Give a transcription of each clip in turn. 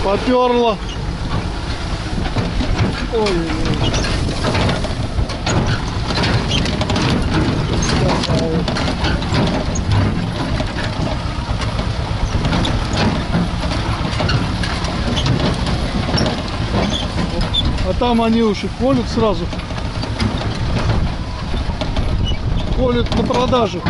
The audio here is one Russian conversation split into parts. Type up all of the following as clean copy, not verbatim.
Поперло. Ой-ой-ой. А там они уж и колют сразу. Колют на продажу.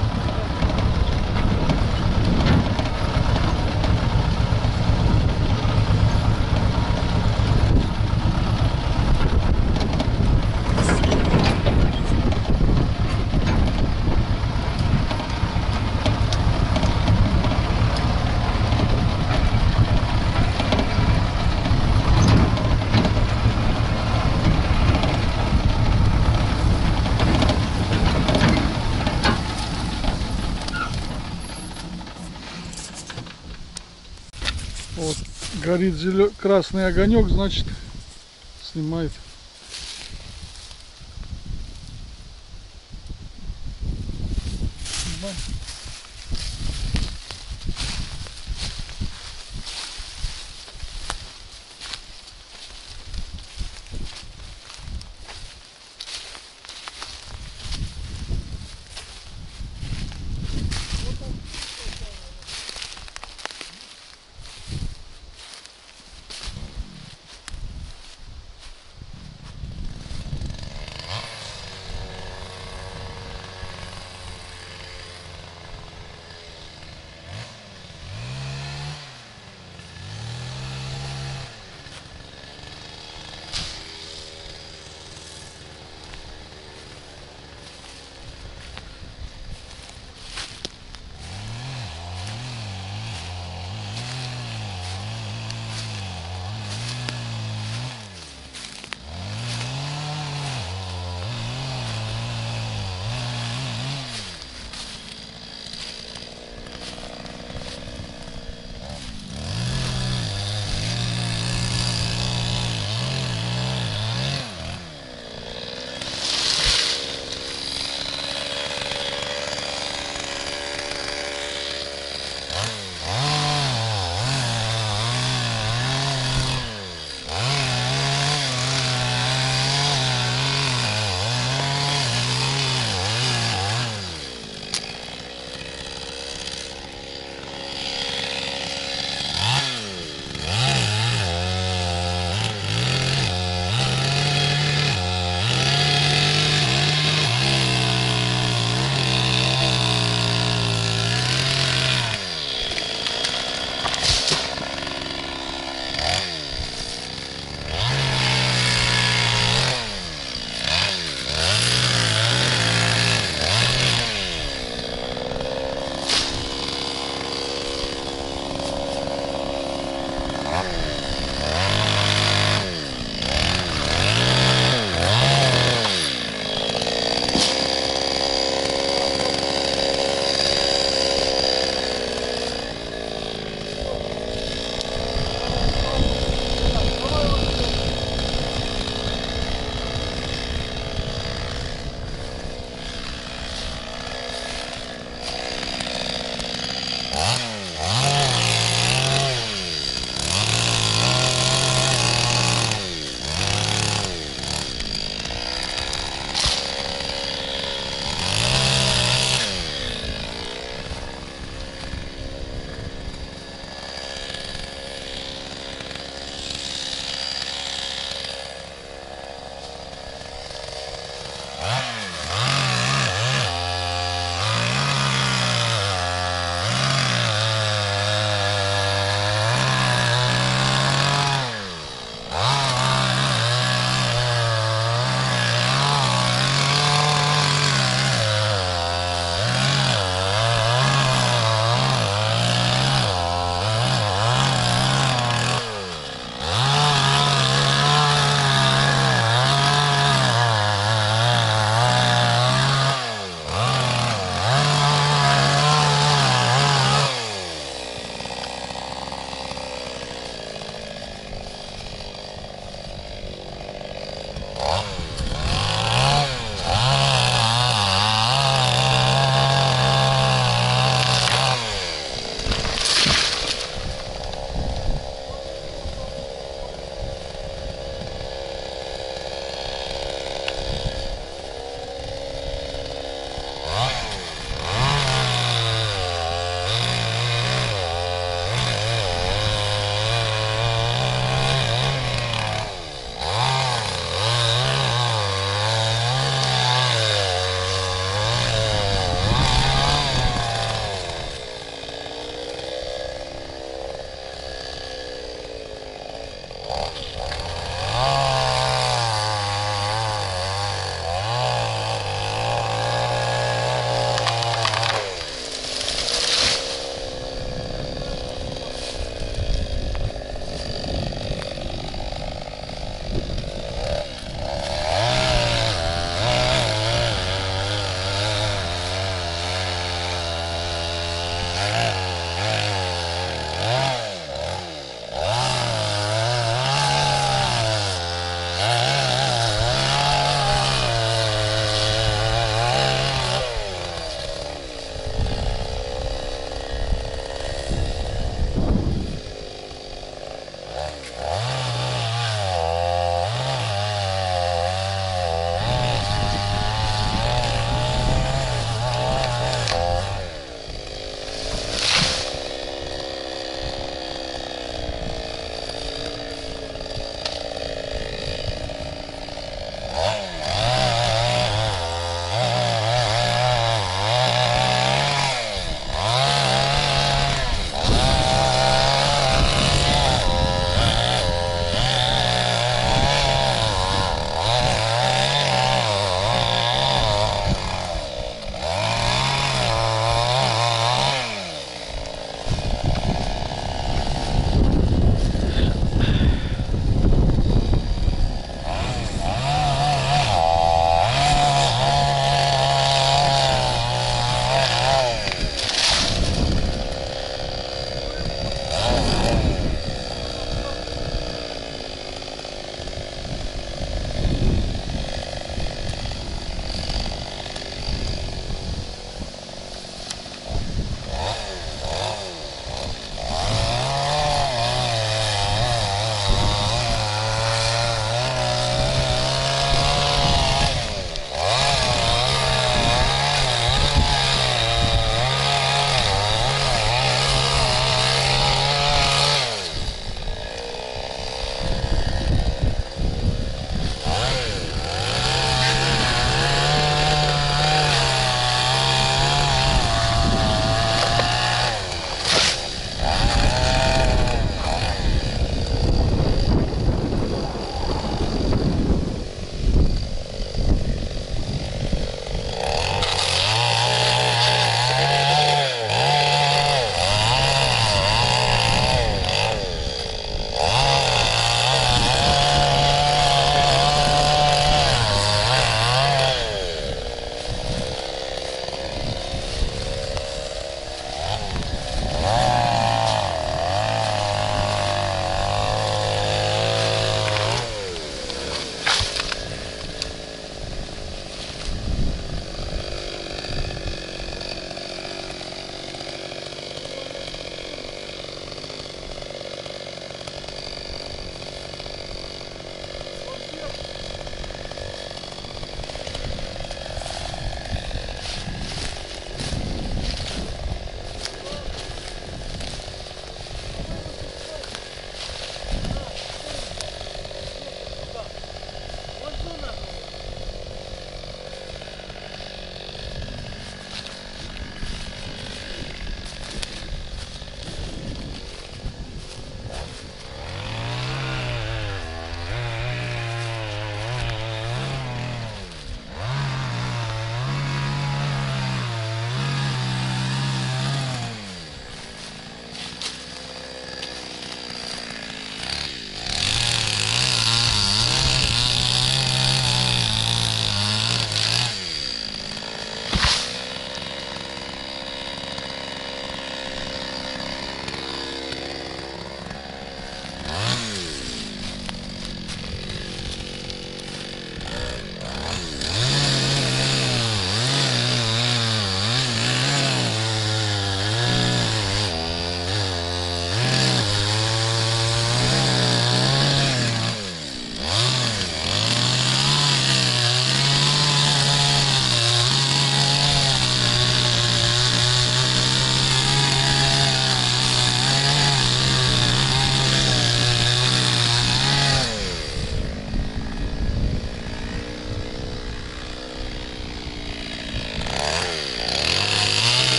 Вот, горит красный огонек, значит, снимает.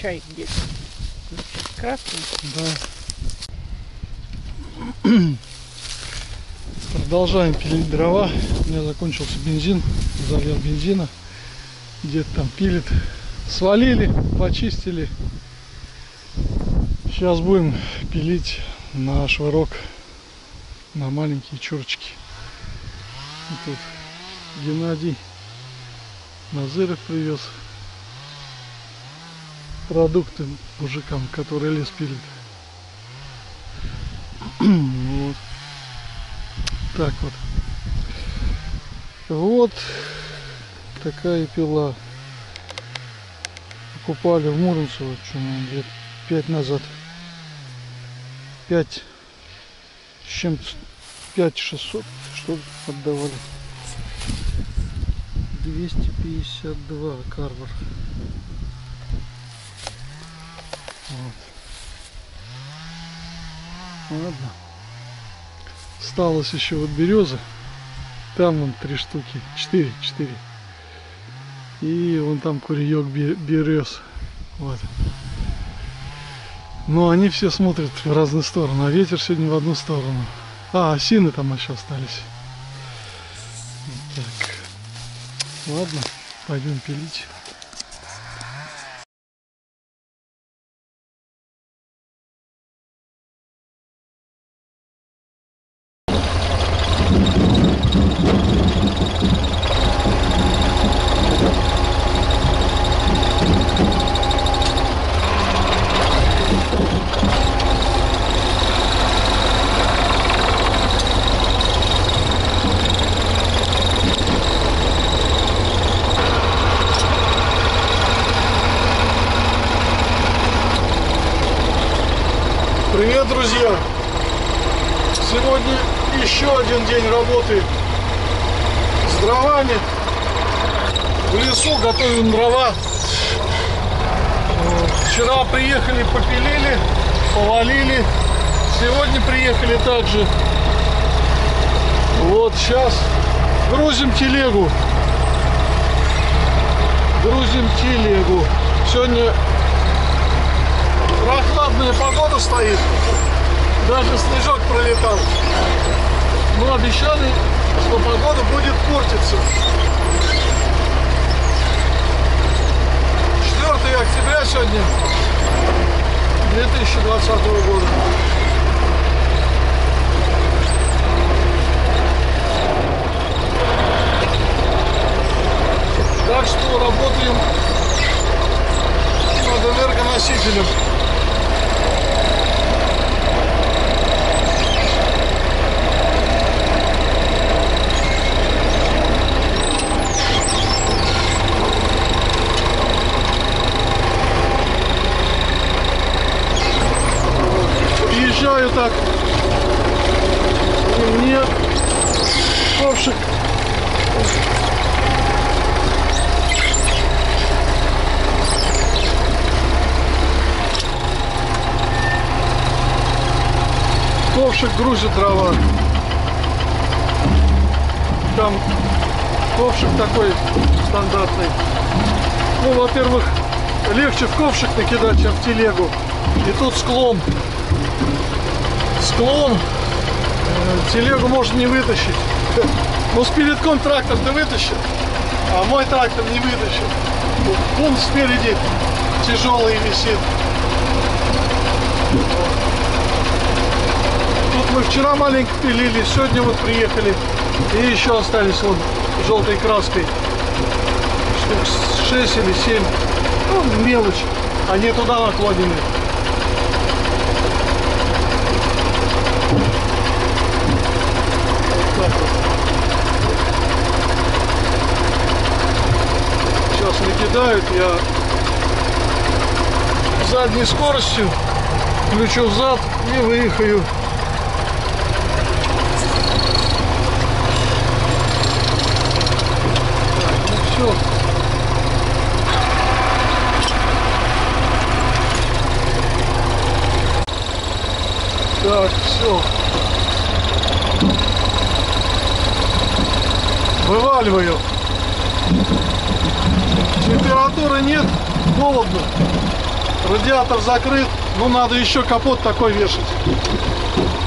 чай где-то. Красный. Да. Продолжаем пилить дрова. У меня закончился бензин. Залил бензина. Дед там пилит. Свалили, почистили. Сейчас будем пилить на швырок, на маленькие чурочки. И тут Геннадий Назыров привез продукты мужикам, которые лес пилят. Вот. Так вот. Вот такая пила. Покупали в Муромцево, что лет 5 назад. 5 с чем-то, 5600, что отдавали. 252 карвер. Вот. Ладно. Осталось еще вот березы. Там вон 3 штуки. 4. И вон там куреек берез. Вот. Но они все смотрят в разные стороны. А ветер сегодня в одну сторону. А, осины там еще остались. Вот так. Ладно, пойдем пилить. Привет, друзья! Сегодня еще один день работы с дровами. В лесу готовим дрова. Вчера приехали, попилили, повалили. Сегодня приехали также. Вот сейчас грузим телегу. Сегодня прохладная погода стоит, даже снежок пролетал. Мы обещали, что погода будет портиться. 4 октября сегодня 2020 года. Так что работаем над энергоносителем. Езжаю так, мне ковшик грузит дрова. Там ковшик такой стандартный. Ну, во-первых, легче в ковшик накидать, чем в телегу. И тут склон. Телегу можно не вытащить. Ну, с передком трактор-то вытащит, а мой трактор не вытащит. Пункт спереди тяжелый висит. Тут мы вчера маленько пилили, сегодня вот приехали. И еще остались вот желтой краской. Штук 6 или 7. Ну, мелочь. Они туда накладены. Сейчас накидают, я задней скоростью включу зад и выехаю. Все. Так, все. Вываливаю. Температуры нет, холодно. Радиатор закрыт. Ну надо еще капот такой вешать.